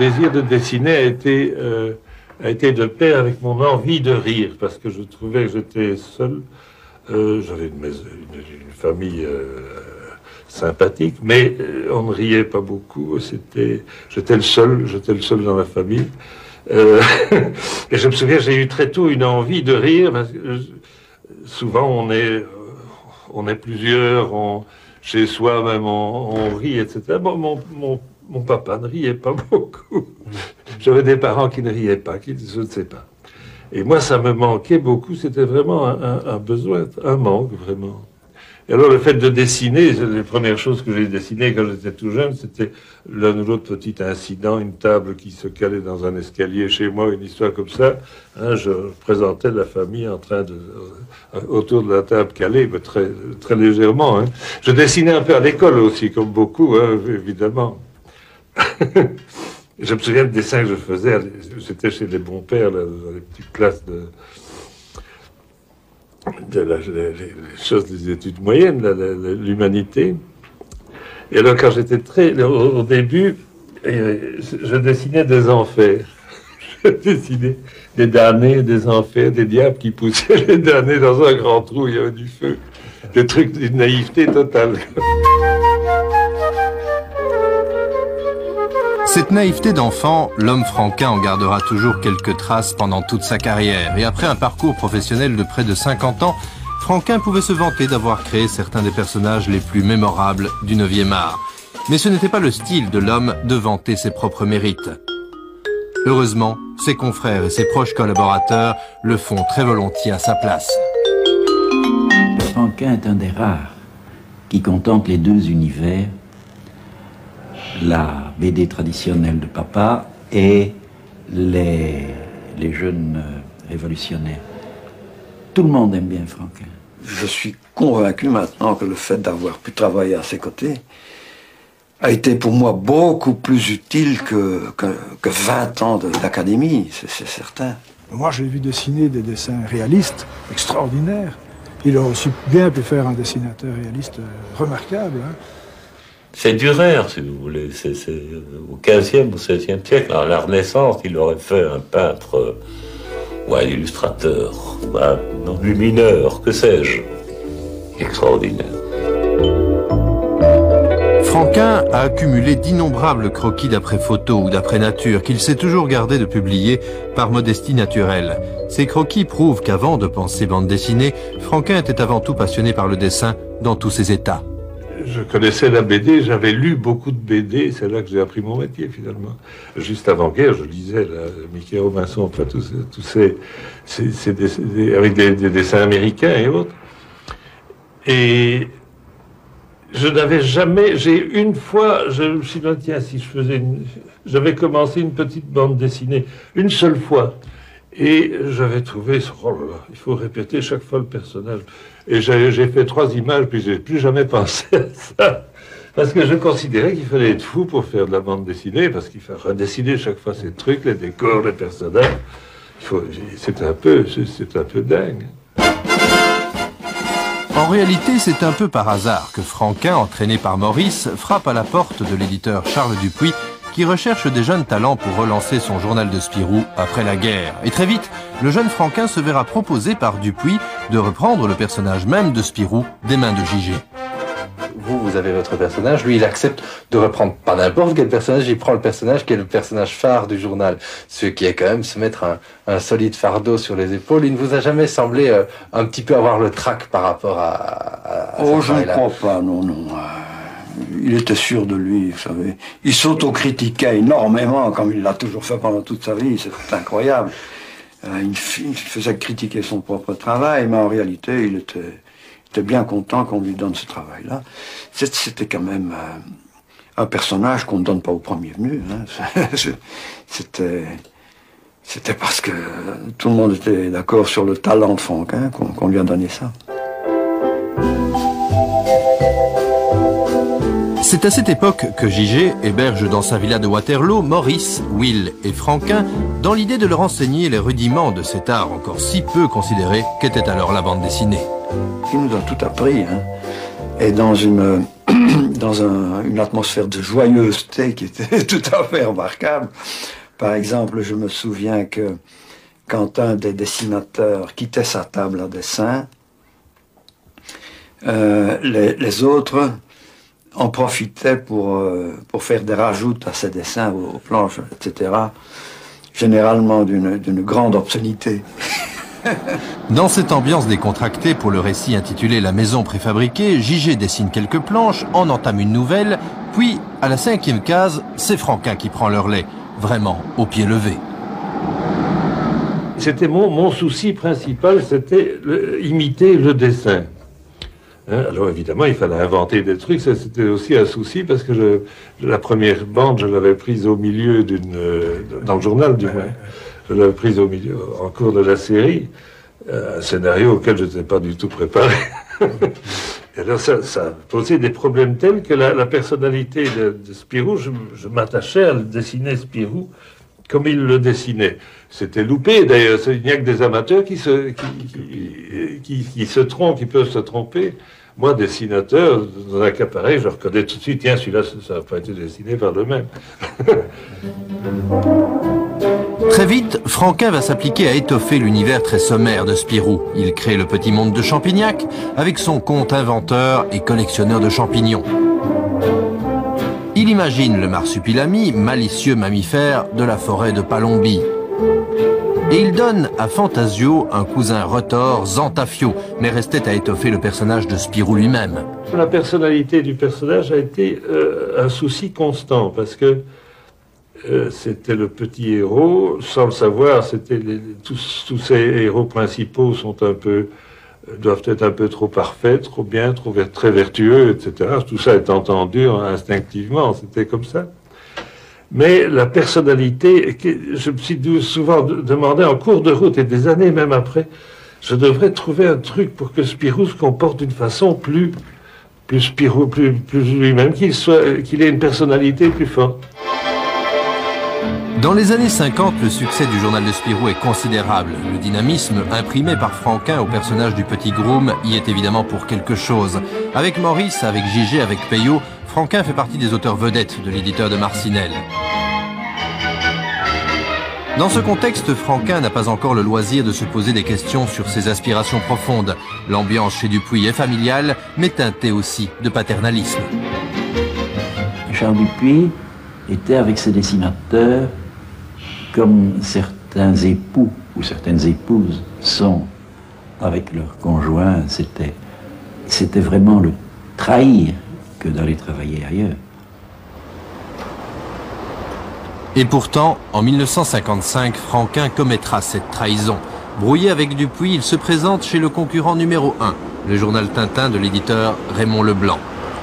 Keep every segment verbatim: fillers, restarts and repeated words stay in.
désir de dessiner a été, euh, a été de pair avec mon envie de rire, parce que je trouvais que j'étais seul. Euh, J'avais une, une, une famille euh, sympathique, mais on ne riait pas beaucoup. C'était, j'étais le seul, j'étais le seul dans la famille. Euh, et je me souviens, j'ai eu très tôt une envie de rire, parce que souvent on est, on est plusieurs, on, chez soi même on, on rit, et cetera. Bon, mon, mon, mon papa ne riait pas beaucoup. J'avais des parents qui ne riaient pas, qui, je ne sais pas. Et moi, ça me manquait beaucoup. C'était vraiment un, un, un besoin, un manque, vraiment. Et alors, le fait de dessiner, les premières choses que j'ai dessinées quand j'étais tout jeune, c'était l'un ou l'autre petit incident, une table qui se calait dans un escalier chez moi, une histoire comme ça. Hein, je présentais la famille en train de, euh, autour de la table calée, mais très, très légèrement. Hein. Je dessinais un peu à l'école aussi, comme beaucoup, hein, évidemment. Je me souviens du dessin que je faisais, j'étais chez les bons pères, là, dans les petites classes de, de la, les, les choses des études moyennes, l'humanité. Et alors, quand j'étais très, au, au début, je dessinais des enfers. Je dessinais des damnés, des enfers, des diables qui poussaient les damnés dans un grand trou, il y avait du feu. Des trucs d'une naïveté totale. Cette naïveté d'enfant, l'homme Franquin en gardera toujours quelques traces pendant toute sa carrière. Et après un parcours professionnel de près de cinquante ans, Franquin pouvait se vanter d'avoir créé certains des personnages les plus mémorables du neuvième art. Mais ce n'était pas le style de l'homme de vanter ses propres mérites. Heureusement, ses confrères et ses proches collaborateurs le font très volontiers à sa place. Franquin est un des rares qui contemple les deux univers, la B D traditionnelle de papa et les, les jeunes révolutionnaires. Tout le monde aime bien Franquin. Je suis convaincu maintenant que le fait d'avoir pu travailler à ses côtés a été pour moi beaucoup plus utile que, que, que vingt ans d'académie, c'est certain. Moi, j'ai vu dessiner des dessins réalistes extraordinaires. Il a aussi bien pu faire un dessinateur réaliste remarquable. Hein. C'est Durer, si vous voulez. C'est au quinzième ou seizième siècle, à la Renaissance, il aurait fait un peintre euh, ou un illustrateur, un enlumineur, que sais-je. Extraordinaire. Franquin a accumulé d'innombrables croquis d'après photo ou d'après nature qu'il s'est toujours gardé de publier par modestie naturelle. Ces croquis prouvent qu'avant de penser bande dessinée, Franquin était avant tout passionné par le dessin dans tous ses états. Je connaissais la B D, j'avais lu beaucoup de B D, c'est là que j'ai appris mon métier finalement. Juste avant-guerre, je lisais là, Mickey Robinson, enfin tous, tous ces, ces, ces, des, avec des, des dessins américains et autres. Et je n'avais jamais, j'ai une fois, je me suis dit, tiens, si je faisais une, j'avais commencé une petite bande dessinée, une seule fois. Et j'avais trouvé, oh là là, il faut répéter chaque fois le personnage. Et j'ai fait trois images, puis j'ai plus jamais pensé à ça. Parce que je considérais qu'il fallait être fou pour faire de la bande dessinée, parce qu'il faut redessiner chaque fois ces trucs, les décors, les personnages. C'est un peu, c'est un peu dingue. En réalité, c'est un peu par hasard que Franquin, entraîné par Maurice, frappe à la porte de l'éditeur Charles Dupuis, qui recherche des jeunes talents pour relancer son journal de Spirou après la guerre. Et très vite, le jeune Franquin se verra proposer par Dupuis de reprendre le personnage même de Spirou des mains de Gigé. Vous, vous avez votre personnage, lui il accepte de reprendre pas n'importe quel personnage, il prend le personnage qui est le personnage phare du journal, ce qui est quand même se mettre un, un solide fardeau sur les épaules. Il ne vous a jamais semblé euh, un petit peu avoir le trac par rapport à, à, à Oh, je ne crois pas, non, non. Il était sûr de lui, vous savez. Il s'autocritiquait énormément, comme il l'a toujours fait pendant toute sa vie, c'est incroyable. Il faisait critiquer son propre travail, mais en réalité, il était, il était bien content qu'on lui donne ce travail-là. C'était quand même un personnage qu'on ne donne pas au premier venu. Hein. C'était c'était parce que tout le monde était d'accord sur le talent de Franquin qu'on qu'on lui a donné ça. C'est à cette époque que Gigé héberge dans sa villa de Waterloo Maurice, Will et Franquin dans l'idée de leur enseigner les rudiments de cet art encore si peu considéré qu'était alors la bande dessinée. Il nous a tout appris, hein. Et dans une, dans un, une atmosphère de joyeuseté qui était tout à fait remarquable. Par exemple, je me souviens que quand un des dessinateurs quittait sa table à dessin, euh, les, les autres en profitaient pour, euh, pour faire des rajouts à ses dessins, aux, aux planches, et cetera, généralement d'une d'une grande obscénité. Dans cette ambiance décontractée pour le récit intitulé La maison préfabriquée, J G dessine quelques planches, en entame une nouvelle, puis, à la cinquième case, c'est Franquin qui prend le relais, vraiment au pied levé. C'était mon, mon souci principal, c'était le, imiter le dessin. Hein, alors évidemment, il fallait inventer des trucs, ça c'était aussi un souci, parce que je, la première bande, je l'avais prise au milieu d'une... dans le journal du moins. Je l'avais prise au milieu, en cours de la série, euh, un scénario auquel je n'étais pas du tout préparé. Et alors ça, ça posait des problèmes tels que la, la personnalité de, de Spirou, je, je m'attachais à le dessiner Spirou comme il le dessinait. C'était loupé d'ailleurs, il n'y a que des amateurs qui se, qui, qui, qui, qui se trompent, qui peuvent se tromper. Moi, dessinateur, dans un cas pareil, je reconnais tout de suite, tiens, celui-là, ça n'a pas été dessiné par le même. Très vite, Franquin va s'appliquer à étoffer l'univers très sommaire de Spirou. Il crée le petit monde de Champignac avec son conte inventeur et collectionneur de champignons. Il imagine le marsupilami, malicieux mammifère de la forêt de Palombie. Et il donne à Fantasio un cousin retors, Zantafio, mais restait à étoffer le personnage de Spirou lui-même. La personnalité du personnage a été euh, un souci constant, parce que euh, c'était le petit héros, sans le savoir, c'était les, tous, tous ces héros principaux sont un peu, doivent être un peu trop parfaits, trop bien, trop très vertueux, et cetera. Tout ça est entendu instinctivement, c'était comme ça. Mais la personnalité, je me suis souvent demandé en cours de route, et des années même après, je devrais trouver un truc pour que Spirou se comporte d'une façon plus, plus Spirou, plus, plus lui-même, qu'il soit, qu'il ait une personnalité plus forte. Dans les années cinquante, le succès du journal de Spirou est considérable. Le dynamisme imprimé par Franquin au personnage du petit groom y est évidemment pour quelque chose. Avec Maurice, avec J G, avec Peyo, Franquin fait partie des auteurs vedettes de l'éditeur de Marcinelle. Dans ce contexte, Franquin n'a pas encore le loisir de se poser des questions sur ses aspirations profondes. L'ambiance chez Dupuy est familiale, mais teintée aussi de paternalisme. Charles Dupuy était avec ses dessinateurs comme certains époux ou certaines épouses sont avec leurs conjoints. C'était, c'était vraiment le trahir que d'aller travailler ailleurs. Et pourtant, en mille neuf cent cinquante-cinq, Franquin commettra cette trahison. Brouillé avec Dupuy, il se présente chez le concurrent numéro un, le journal Tintin de l'éditeur Raymond Leblanc.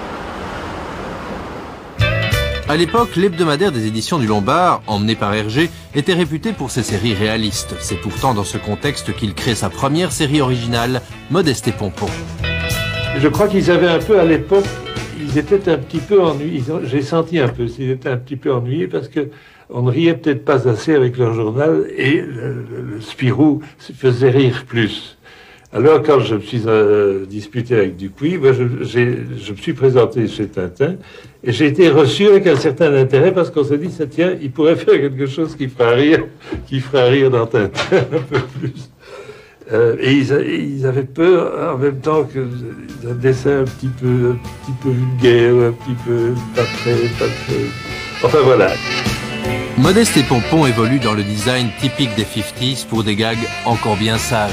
À l'époque, l'hebdomadaire des éditions du Lombard, emmené par Hergé, était réputé pour ses séries réalistes. C'est pourtant dans ce contexte qu'il crée sa première série originale, Modeste et Pompon. Je crois qu'ils avaient un peu à l'époque, ils étaient un petit peu ennuyés, j'ai senti un peu, ils étaient un petit peu ennuyés parce que on ne riait peut-être pas assez avec leur journal et le, le, le Spirou faisait rire plus. Alors, quand je me suis euh, disputé avec Dupuy, ben, je, je me suis présenté chez Tintin et j'ai été reçu avec un certain intérêt parce qu'on s'est dit, ça tiens, il pourrait faire quelque chose qui fera rire, qui fera rire dans Tintin un peu plus. Euh, et ils, ils avaient peur en même temps que d'un dessin un petit peu, un petit peu vulgaire, un petit peu pas très, pas très... Enfin voilà. Modeste et Pompon évoluent dans le design typique des cinquantaines pour des gags encore bien sages.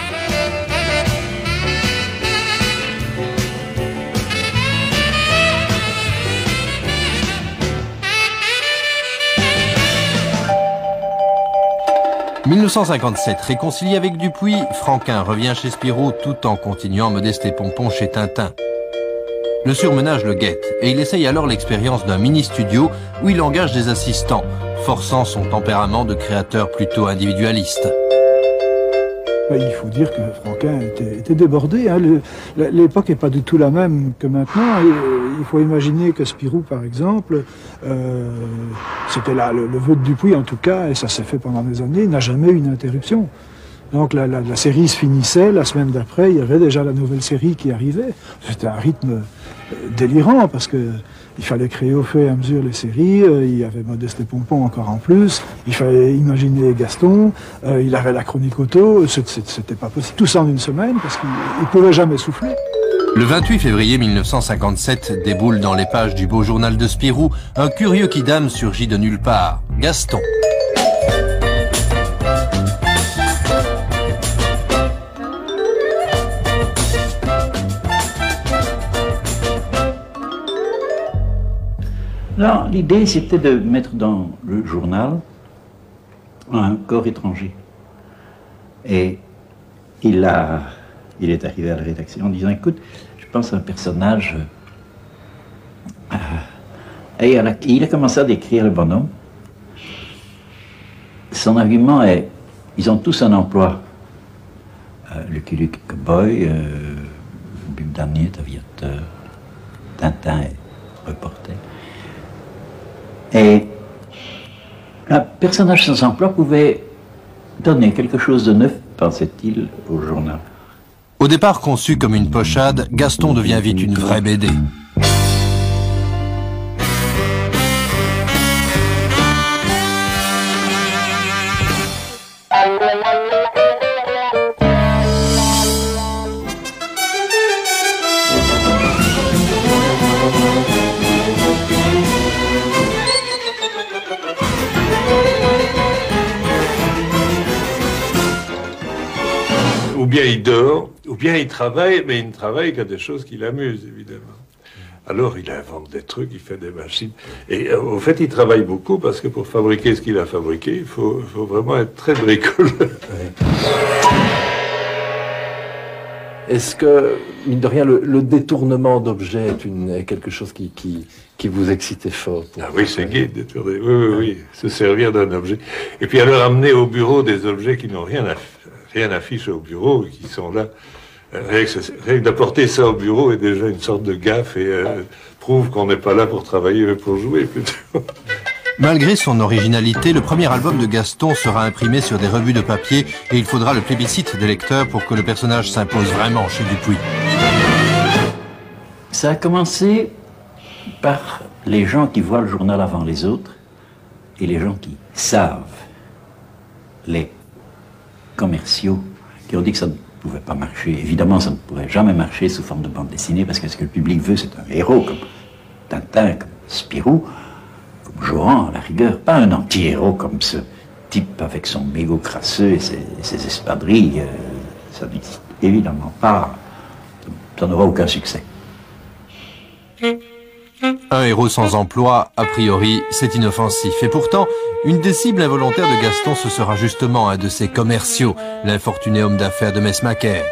mille neuf cent cinquante-sept, réconcilié avec Dupuy, Franquin revient chez Spirou tout en continuant Modeste et Pompon chez Tintin. Le surmenage le guette et il essaye alors l'expérience d'un mini-studio où il engage des assistants, forçant son tempérament de créateur plutôt individualiste. Il faut dire que Franquin était, était débordé. Hein. L'époque n'est pas du tout la même que maintenant. Il faut imaginer que Spirou, par exemple, euh, c'était le, le vœu de Dupuy en tout cas, et ça s'est fait pendant des années, n'a jamais eu une interruption. Donc la, la, la série se finissait, la semaine d'après, il y avait déjà la nouvelle série qui arrivait. C'était un rythme délirant, parce que il fallait créer au fur et à mesure les séries, euh, il y avait Modeste et Pompon encore en plus, il fallait imaginer Gaston, euh, il avait la chronique auto, c'était pas possible, tout ça en une semaine, parce qu'il ne pouvait jamais souffler. Le vingt-huit février mille neuf cent cinquante-sept déboule dans les pages du beau journal de Spirou un curieux quidam surgit de nulle part, Gaston. Non, l'idée c'était de mettre dans le journal un corps étranger. Et il, a, il est arrivé à la rédaction en disant, écoute, je pense à un personnage... Euh, et a, il a commencé à décrire le bonhomme. Son argument est, ils ont tous un emploi. Euh, Lucky Luke est cow-boy, euh, Bulle Danier est aviateur, Tintin est reporter. Et un personnage sans emploi pouvait donner quelque chose de neuf, pensait-il, au journal. Au départ conçu comme une pochade, Gaston devient vite une vraie B D. Ou bien il dort, ou bien il travaille, mais il ne travaille qu'à des choses qui l'amusent, évidemment. Alors il invente des trucs, il fait des machines. Et euh, au fait, il travaille beaucoup parce que pour fabriquer ce qu'il a fabriqué, il faut, faut vraiment être très bricoleur. Oui. Est-ce que, mine de rien, le, le détournement d'objets est, une, est quelque chose qui, qui, qui vous excitait fort pour... Ah oui, c'est gai de détourner. Oui, oui, oui. Se servir d'un objet. Et puis alors amener au bureau des objets qui n'ont rien à rien affiche au bureau, qui sont là. Rien que d'apporter ça au bureau est déjà une sorte de gaffe et euh, prouve qu'on n'est pas là pour travailler, mais pour jouer plutôt. Malgré son originalité, le premier album de Gaston sera imprimé sur des revues de papier et il faudra le plébiscite des lecteurs pour que le personnage s'impose vraiment chez Dupuis. Ça a commencé par les gens qui voient le journal avant les autres et les gens qui savent, les commerciaux qui ont dit que ça ne pouvait pas marcher. Évidemment, ça ne pourrait jamais marcher sous forme de bande dessinée parce que ce que le public veut, c'est un héros comme Tintin, comme Spirou, comme Johan à la rigueur, pas un anti-héros comme ce type avec son mégot crasseux et ses, ses espadrilles. Euh, ça n'existe évidemment pas. Ça n'aura aucun succès. Un héros sans emploi, a priori, c'est inoffensif. Et pourtant, une des cibles involontaires de Gaston, ce sera justement un de ses commerciaux, l'infortuné homme d'affaires de Mesmaquer.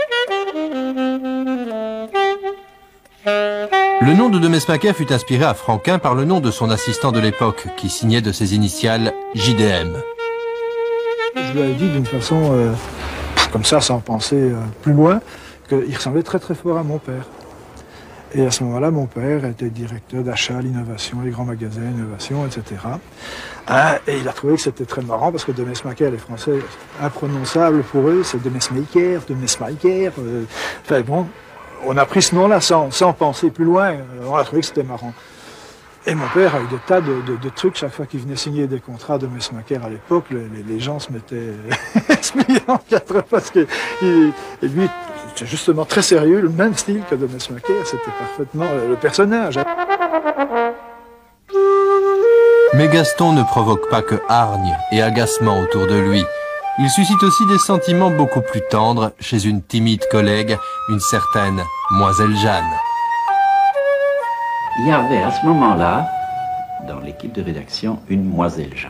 Le nom de de Mesmaquer fut inspiré à Franquin par le nom de son assistant de l'époque, qui signait de ses initiales J D M. Je lui avais dit d'une façon, euh, comme ça, sans penser euh, plus loin, qu'il ressemblait très très fort à mon père. Et à ce moment-là, mon père était directeur d'achat, l'innovation, les grands magasins, l'innovation, et cetera. Ah, et il a trouvé que c'était très marrant parce que de Mesmaquer, les Français, imprononçable pour eux, c'est de Mesmaker, de Mesmaker. Euh, enfin bon, on a pris ce nom-là sans, sans penser plus loin. On a trouvé que c'était marrant. Et mon père a eu des tas de, de, de trucs. Chaque fois qu'il venait signer des contrats de Mesmaquer à l'époque, les, les gens se mettaient se pliaient en quatre parce que il, et lui, c'est justement très sérieux, le même style que de Mesmaquer, c'était parfaitement le personnage. Mais Gaston ne provoque pas que hargne et agacement autour de lui. Il suscite aussi des sentiments beaucoup plus tendres chez une timide collègue, une certaine Moiselle Jeanne. Il y avait à ce moment-là, dans l'équipe de rédaction, une Moiselle Jeanne.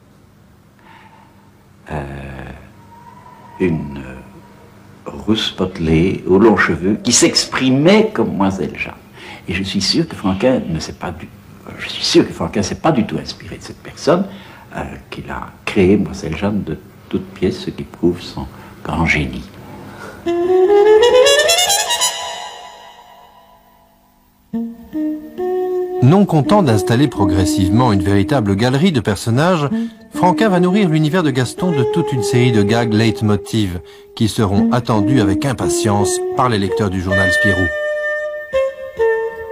Euh, une euh, rousse potelée, aux longs cheveux, qui s'exprimait comme Moiselle Jeanne. Et je suis sûr que Franquin ne s'est pas du, je suis sûr que Franquin s'est pas du tout inspiré de cette personne, euh, qu'il a créé Moiselle Jeanne de toute pièce, ce qui prouve son grand génie. Non content d'installer progressivement une véritable galerie de personnages, Franquin va nourrir l'univers de Gaston de toute une série de gags leitmotiv qui seront attendus avec impatience par les lecteurs du journal Spirou.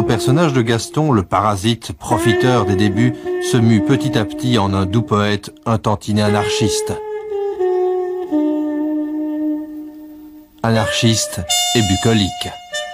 au personnage de Gaston, le parasite, profiteur des débuts, se mue petit à petit en un doux poète, un tantinet anarchiste. Anarchiste et bucolique.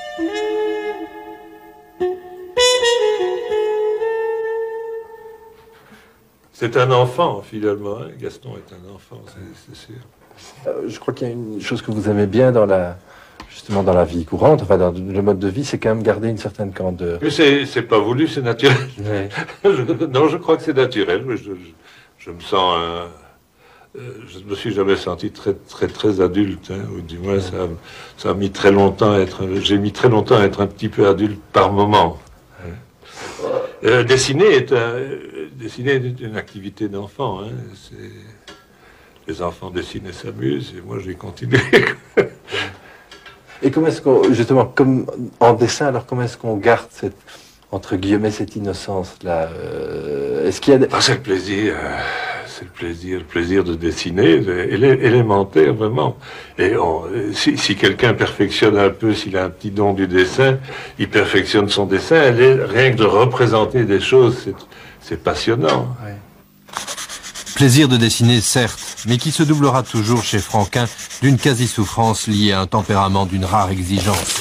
C'est un enfant, finalement. Hein. Gaston est un enfant, c'est sûr. Euh, je crois qu'il y a une chose que vous aimez bien dans la, justement dans la vie courante, enfin dans le mode de vie, c'est quand même garder une certaine candeur. Mais c'est pas voulu, c'est naturel. Ouais. je, non, je crois que c'est naturel. Je, je, je me sens... Euh, euh, je me suis jamais senti très, très, très adulte. Hein, ou du moins, ça, ça a mis très longtemps à être... J'ai mis très longtemps à être un petit peu adulte par moment. Euh, dessiner est un, dessiner est une activité d'enfant. Hein. Les enfants dessinent et s'amusent, et moi j'ai continué. Et comment est-ce qu'on, justement, comme en dessin, alors comment est-ce qu'on garde cette, entre guillemets, cette innocence-là euh, Est-ce qu'il y a des... ah, c'est le plaisir, euh, c'est le plaisir, le plaisir de dessiner, élé élémentaire vraiment. Et on, si, si quelqu'un perfectionne un peu, s'il a un petit don du dessin, il perfectionne son dessin. Elle est, rien que de représenter des choses, c'est passionnant. Ouais. Plaisir de dessiner, certes, mais qui se doublera toujours chez Franquin d'une quasi-souffrance liée à un tempérament d'une rare exigence.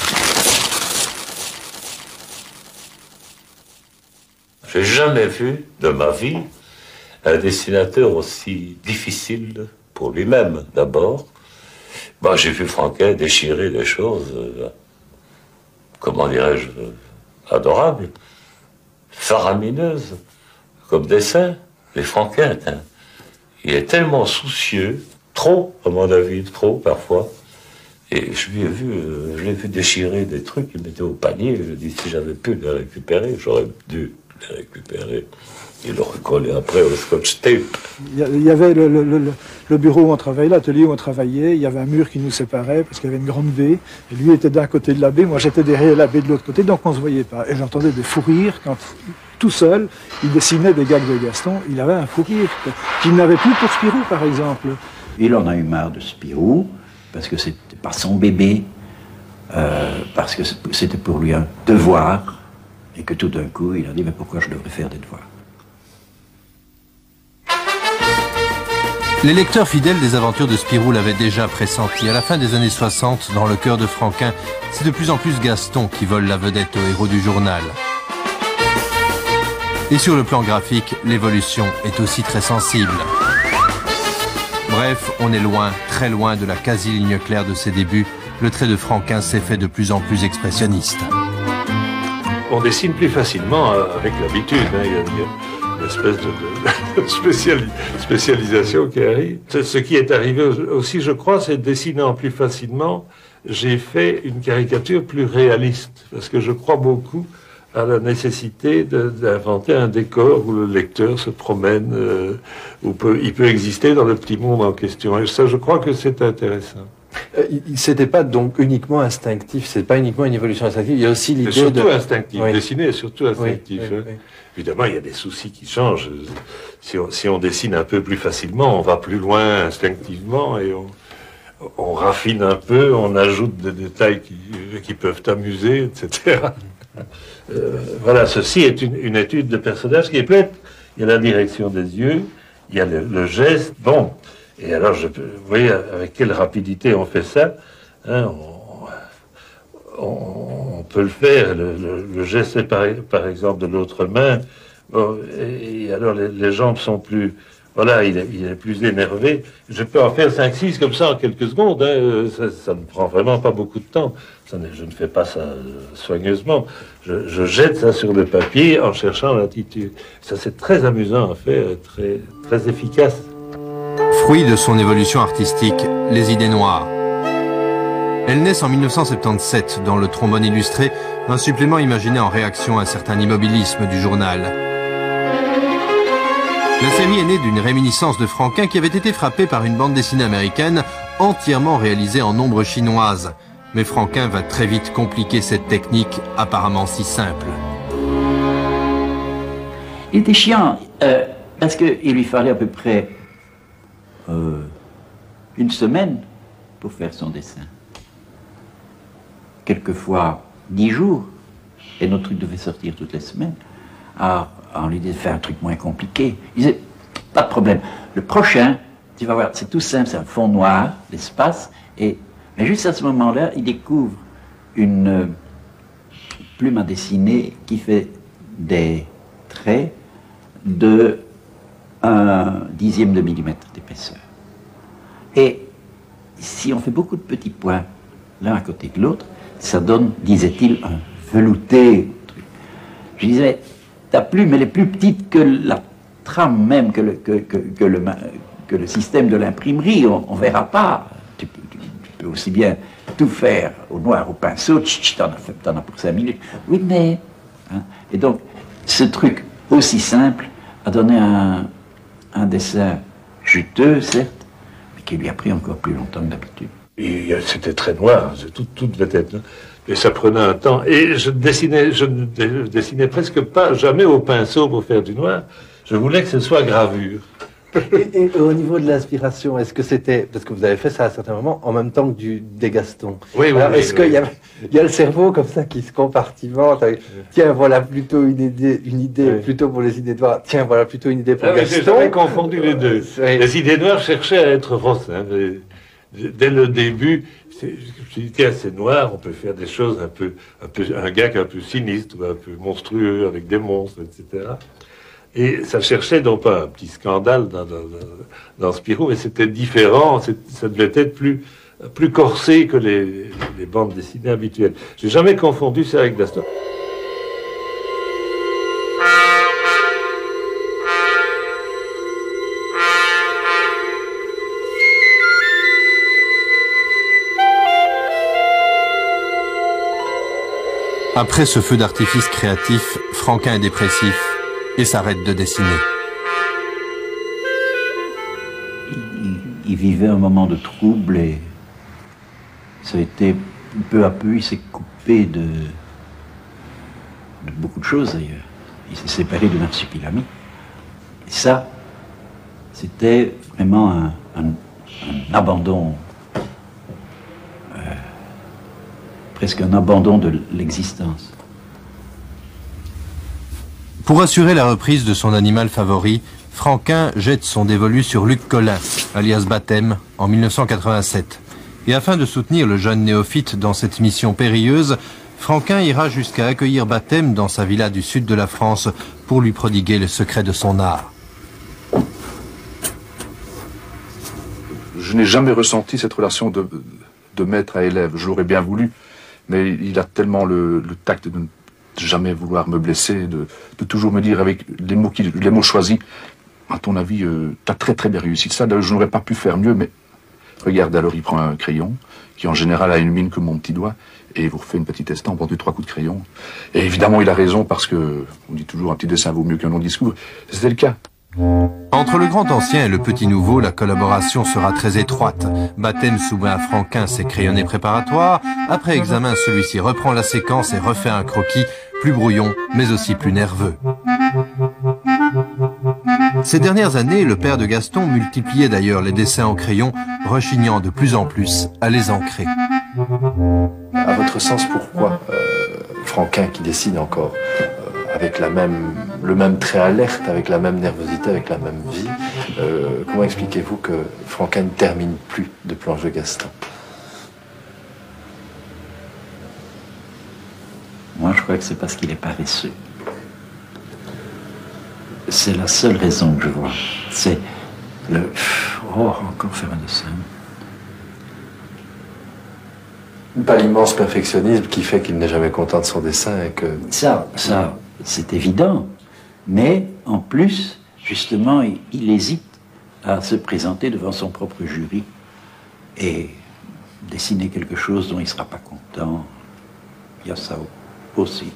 J'ai jamais vu de ma vie un dessinateur aussi difficile pour lui-même, d'abord. Bah, j'ai vu Franquin déchirer des choses, euh, comment dirais-je, euh, adorables, faramineuses, comme dessin. Mais Franquin, hein, il est tellement soucieux, trop, à mon avis, trop parfois. Et je lui ai vu, euh, je l'ai vu déchirer des trucs, il mettait au panier. Je lui ai dit, si j'avais pu les récupérer, j'aurais dû les récupérer. Il le recollait après au scotch tape. Il y avait le, le, le, le bureau où on travaillait, l'atelier où on travaillait, il y avait un mur qui nous séparait parce qu'il y avait une grande baie. Et lui était d'un côté de la baie, moi j'étais derrière la baie de l'autre côté, donc on ne se voyait pas. Et j'entendais des fous rires quand, tout seul, il dessinait des gags de Gaston. Il avait un fou rire qu'il n'avait plus pour Spirou, par exemple. Il en a eu marre de Spirou parce que c'était pas son bébé, euh, parce que c'était pour lui un devoir, et que tout d'un coup, il a dit, mais pourquoi je devrais faire des devoirs? Les lecteurs fidèles des aventures de Spirou l'avaient déjà pressenti. À la fin des années soixante, dans le cœur de Franquin, c'est de plus en plus Gaston qui vole la vedette au héros du journal. Et sur le plan graphique, l'évolution est aussi très sensible. Bref, on est loin, très loin de la quasi-ligne claire de ses débuts. Le trait de Franquin s'est fait de plus en plus expressionniste. On dessine plus facilement avec l'habitude. Hein. Il y a, il y a une espèce de, de spéciali spécialisation qui arrive. Ce qui est arrivé aussi, je crois, c'est dessinant plus facilement. J'ai fait une caricature plus réaliste, parce que je crois beaucoup à la nécessité d'inventer un décor où le lecteur se promène, euh, où peut, il peut exister dans le petit monde en question. Et ça, je crois que c'est intéressant. Euh, C'était pas donc uniquement instinctif, c'est pas uniquement une évolution instinctive, il y a aussi l'idée de... C'est surtout instinctif, oui. Dessiner est surtout instinctif. Oui, oui, hein. oui. Évidemment, il y a des soucis qui changent. Si on, si on dessine un peu plus facilement, on va plus loin instinctivement et on, on raffine un peu, on ajoute des détails qui, qui peuvent amuser, et cetera. Euh, voilà, ceci est une, une étude de personnage qui est pleine. Il y a la direction des yeux, il y a le, le geste, bon... Et alors, je, vous voyez avec quelle rapidité on fait ça. Hein, on, on, on peut le faire. Le, le, le geste, par, par exemple, de l'autre main. Bon, et, et alors, les, les jambes sont plus... Voilà, il est, il est plus énervé. Je peux en faire cinq six comme ça en quelques secondes. Hein, ça, ça ne prend vraiment pas beaucoup de temps. Ça ne, je ne fais pas ça soigneusement. Je, je jette ça sur le papier en cherchant l'attitude. Ça, c'est très amusant à faire, très, très efficace. Fruit de son évolution artistique, les idées noires. Elles naissent en mille neuf cent soixante-dix-sept dans le Trombone illustré, un supplément imaginé en réaction à un certain immobilisme du journal. La série est née d'une réminiscence de Franquin qui avait été frappé par une bande dessinée américaine entièrement réalisée en ombre chinoise. Mais Franquin va très vite compliquer cette technique apparemment si simple. Il était chiant, euh, parce qu'il lui fallait à peu près Euh, une semaine pour faire son dessin. Quelquefois dix jours. et notre truc devait sortir toutes les semaines. Alors, on lui disait de faire un truc moins compliqué. Il disait, pas de problème, le prochain, tu vas voir, c'est tout simple, c'est un fond noir, l'espace, et mais juste à ce moment-là, il découvre une euh, plume à dessiner qui fait des traits de un dixième de millimètre d'épaisseur. Et si on fait beaucoup de petits points l'un à côté de l'autre, ça donne, disait-il, un velouté. Je disais, ta plume, elle est plus petite que la trame même, que le, que, que, que le, que le système de l'imprimerie, on ne verra pas. Tu peux, tu, tu peux aussi bien tout faire au noir, au pinceau, tu en as, as pour cinq minutes. Oui, mais... Hein, et donc, ce truc aussi simple a donné un, un dessin juteux, certes, mais qui lui a pris encore plus longtemps que d'habitude. C'était très noir, tout, tout devait être... Et ça prenait un temps. Et je dessinais, je ne dessinais presque pas, jamais au pinceau pour faire du noir. Je voulais que ce soit gravure. Et, et au niveau de l'inspiration, est-ce que c'était, parce que vous avez fait ça à certains moments, en même temps que du, des Gaston. Oui, oui. Est-ce oui, qu'il y, oui. y a le cerveau comme ça qui se compartimente avec, tiens, voilà plutôt une idée, une idée oui. plutôt pour les idées noires, tiens, voilà plutôt une idée pour ah, Gaston. J'ai jamais confondu les deux. Oui. Les idées noires cherchaient à être rosses. Hein. Les, dès le début, je me suis dit, tiens, c'est noir, on peut faire des choses un peu, un peu, un gag un peu sinistre, ou un peu monstrueux, avec des monstres, et cetera. Et ça cherchait donc pas un petit scandale dans, dans, dans Spirou, mais c'était différent, ça devait être plus, plus corsé que les, les bandes dessinées habituelles. J'ai jamais confondu ça avec Gaston. Après ce feu d'artifice créatif, Franquin est dépressif et s'arrête de dessiner. Il, il vivait un moment de trouble et ça a été peu à peu, il s'est coupé de, de beaucoup de choses d'ailleurs. Il s'est séparé de Marsupilami. Et ça, c'était vraiment un, un, un abandon, euh, presque un abandon de l'existence. Pour assurer la reprise de son animal favori, Franquin jette son dévolu sur Luc Collin, alias Baptême, en mille neuf cent quatre-vingt-sept. Et afin de soutenir le jeune néophyte dans cette mission périlleuse, Franquin ira jusqu'à accueillir Baptême dans sa villa du sud de la France pour lui prodiguer le secret de son art. Je n'ai jamais ressenti cette relation de, de maître à élève. Je l'aurais bien voulu, mais il a tellement le, le tact de ne jamais vouloir me blesser, de, de toujours me dire avec les mots, qui, les mots choisis, à ton avis, euh, tu as très très bien réussi ça. Je n'aurais pas pu faire mieux, mais regarde, alors il prend un crayon, qui en général a une mine comme mon petit doigt, et il vous refait une petite estampe en deux, trois coups de crayon. Et évidemment, il a raison, parce que on dit toujours un petit dessin vaut mieux qu'un long discours. C'était le cas. Entre le grand ancien et le petit nouveau, la collaboration sera très étroite. Baptême soumet à Franquin ses crayonnés préparatoires. Après examen, celui-ci reprend la séquence et refait un croquis plus brouillon, mais aussi plus nerveux. Ces dernières années, le père de Gaston multipliait d'ailleurs les dessins en crayon, rechignant de plus en plus à les ancrer. À votre sens, pourquoi euh, Franquin, qui dessine encore euh, avec la même, le même trait alerte, avec la même nervosité, avec la même vie, euh, comment expliquez-vous que Franquin ne termine plus de planches de Gaston? Moi, je crois que c'est parce qu'il est paresseux. C'est la seule raison que je vois. C'est le... Oh, encore faire un dessin. Pas l'immense perfectionnisme qui fait qu'il n'est jamais content de son dessin et que... Ça, ça, c'est évident. Mais, en plus, justement, il, il hésite à se présenter devant son propre jury et dessiner quelque chose dont il ne sera pas content. Il y a ça aussi.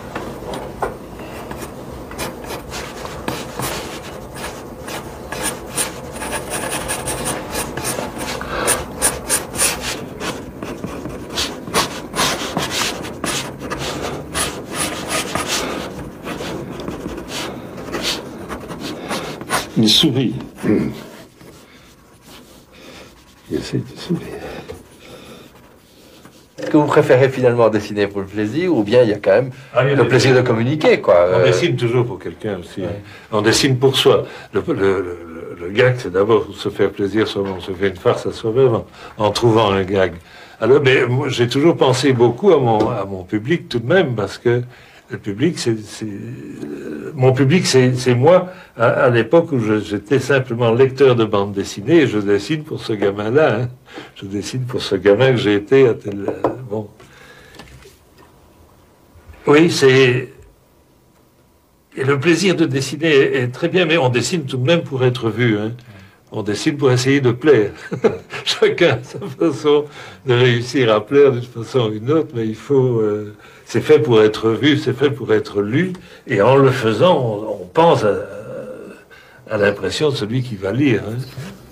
Il sourit. Mmh. Il essaie de sourire. que vous préférez finalement dessiner pour le plaisir, ou bien il y a quand même Ah, il y a le des- plaisir de communiquer, quoi. On Euh, dessine toujours pour quelqu'un aussi. Ouais. On dessine pour soi. Le, le, le, le- le gag, c'est d'abord pour se faire plaisir soi-même. On se fait une farce à soi-même en, en trouvant un gag. Alors, mais moi, j'ai toujours pensé beaucoup à mon, à mon public tout de même, parce que le public, c'est, c'est- euh, mon public, c'est, c'est moi, à, à l'époque où je- j'étais simplement lecteur de bande dessinée, et je dessine pour ce gamin-là. Hein. Je dessine pour ce gamin que j'ai été à tel... euh, bon. Oui, c'est... Et le plaisir de dessiner est, est très bien, mais on dessine tout de même pour être vu. Hein. On dessine pour essayer de plaire. Chacun a sa façon de réussir à plaire d'une façon ou d'une autre, mais il faut... euh, c'est fait pour être vu, c'est fait pour être lu, et en le faisant, on, on pense à, à l'impression de celui qui va lire. Hein.